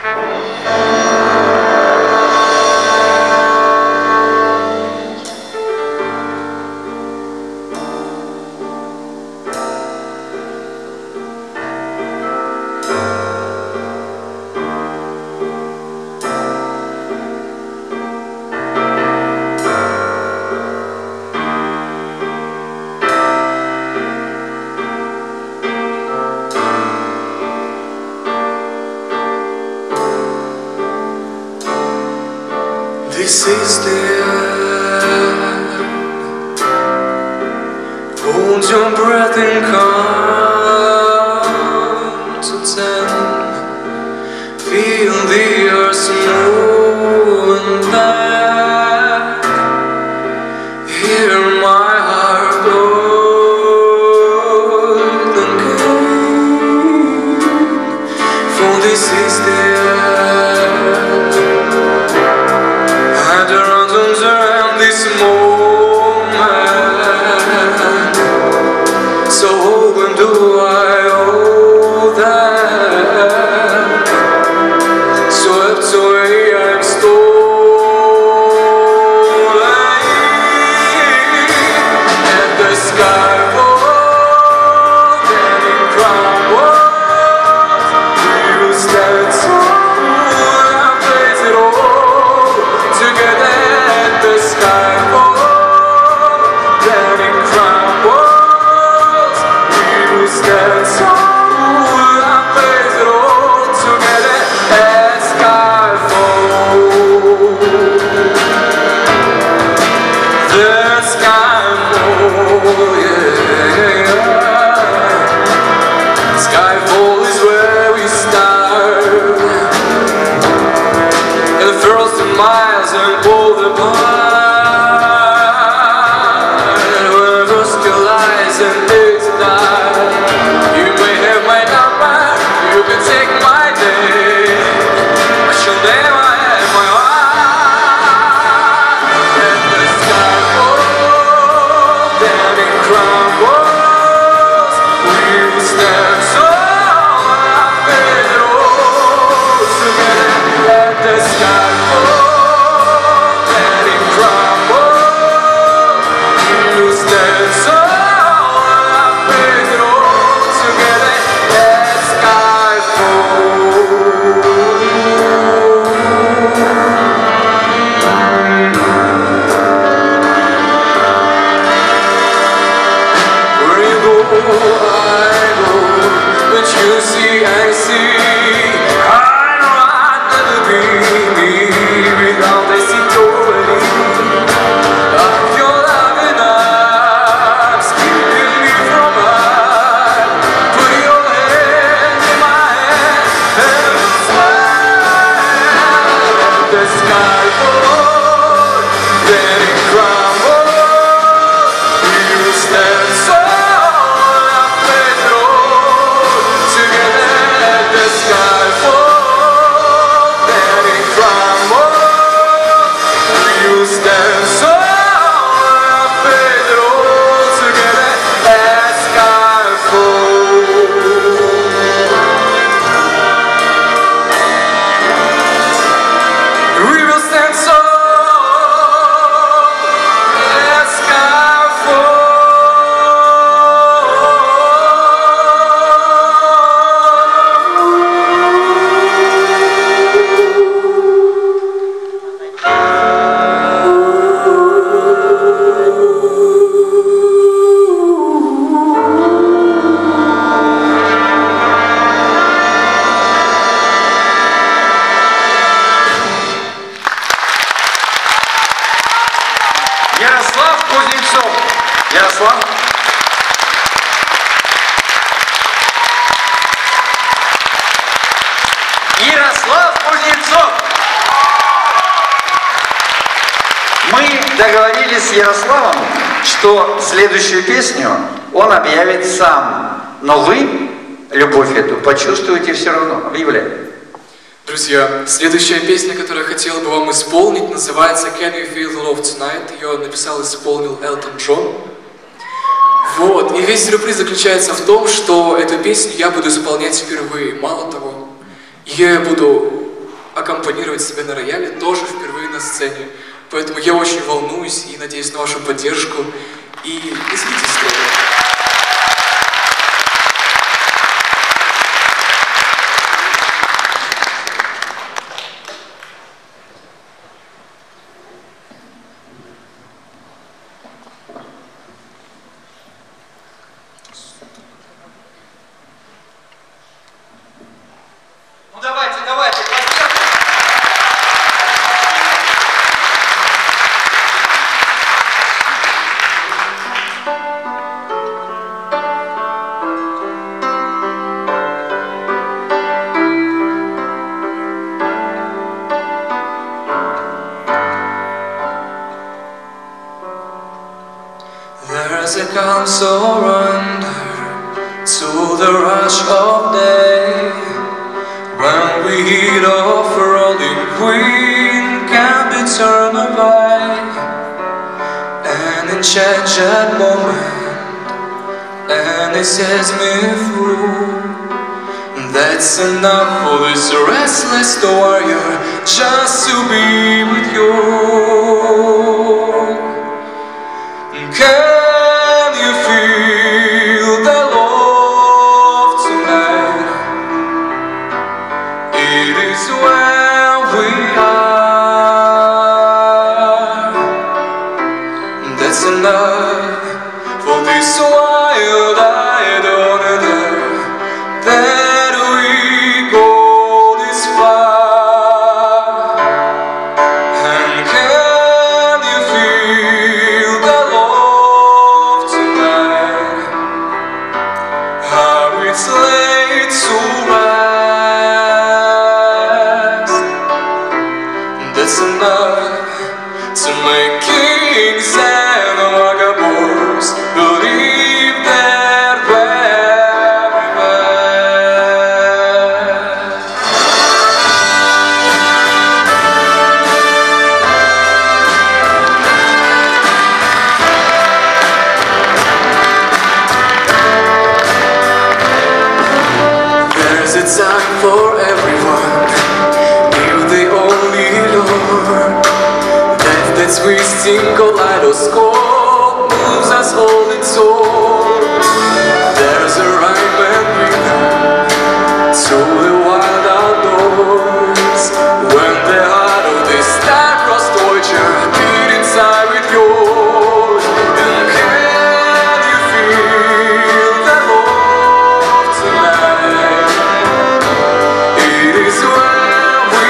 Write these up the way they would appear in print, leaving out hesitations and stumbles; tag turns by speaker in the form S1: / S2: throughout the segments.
S1: This is the end. Hold your breath and count to 10. Feel the earth smooth and back. Hear my heart blow and gain. For this is the end. And around this moment, so open do I owe them. Swept away I'm stolen, and the sky falls and it crumbles. You stand tall and face it all together. The sky falls, then it crumbles. You stand tall and face it all together. As sky falls, the sky falls, yeah. Skyfall is where we start, and the first miles and pull the bar. And days die. You may have my number, you can take my day, but you'll never have my heart. And the sky falls, then it crumbles. We will stand tall and face it all together. Let the sky fall, then it crumbles. We will stand tall. But you see, I see, I'd rather be me without this authority of your loving arms, keeping me from harm. Put your hand in my hand and smile. The sky falls, then it crumbles. You stand so. Stand so and face it all together as sky falls. We will stand so as sky falls. Ярослав Кузнецов. Ярослав. Ярослав Кузнецов. Мы договорились с Ярославом, что следующую песню он объявит сам. Но вы любовь эту почувствуете все равно. Объявляйте.
S2: Друзья, следующая песня, которую я хотел бы вам исполнить, называется Can You Feel the Love Tonight? Ее написал и исполнил Элтон Джон. Вот, и весь сюрприз заключается в том, что эту песню я буду исполнять впервые. Мало того, я буду аккомпанировать себе на рояле, тоже впервые на сцене. Поэтому я очень волнуюсь и надеюсь на вашу поддержку. И не сидите строго.
S1: Давайте,
S2: There's a calm surrender to the rush of day. When we heat off rolling wind can be turned by an enchanted moment, and it sets me through. That's enough for this restless warrior, just to be with you. Can you feel the love tonight? It is where we are. That's enough for this wild-eyed wonder that we go this far. And can you feel the love tonight? How it's laid to rest. That's enough to make kings and vagabonds believe that we're best. There's a time for everyone, if they only learn that twisting kaleidoscope moves us all its own. There's a rhyme and rhythm to the wild outdoors, when the heart of this star-crossed Deutscher beat inside with yours. And can you feel the love tonight? It is where we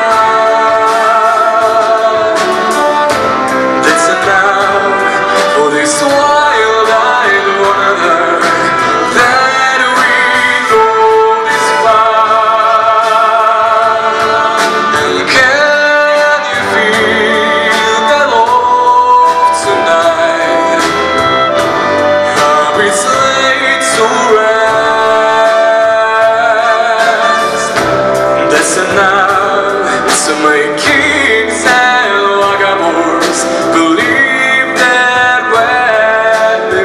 S2: are. That's enough for this wild-eyed wonder that we go this far. And can you feel the love tonight? How it's laid to rest. That's enough to make kings and vagabonds believe that we're the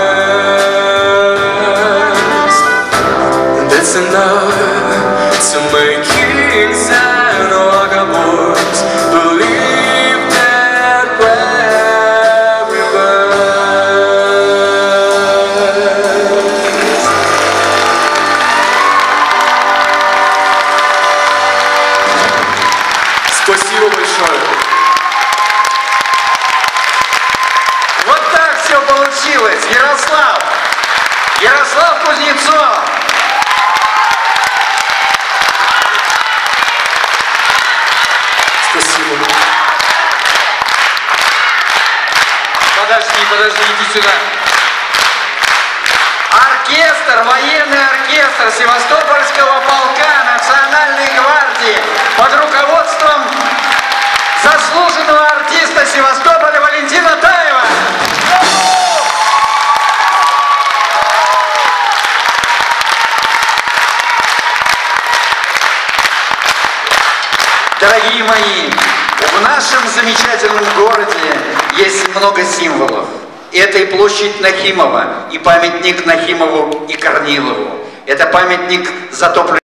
S2: best. That's enough to make kings and vagabonds believe that we're the best. Спасибо большое.
S1: Вот так все получилось. Ярослав Кузнецов.
S2: Спасибо.
S1: Подожди, иди сюда. Оркестр, военный оркестр Севастопольского полка Национальной гвардии под руководством заслуженного артиста Севастополя Валентина Таева. Дорогие мои, в нашем замечательном городе есть много символов. Это и площадь Нахимова, и памятник Нахимову и Корнилову. Это памятник затопленному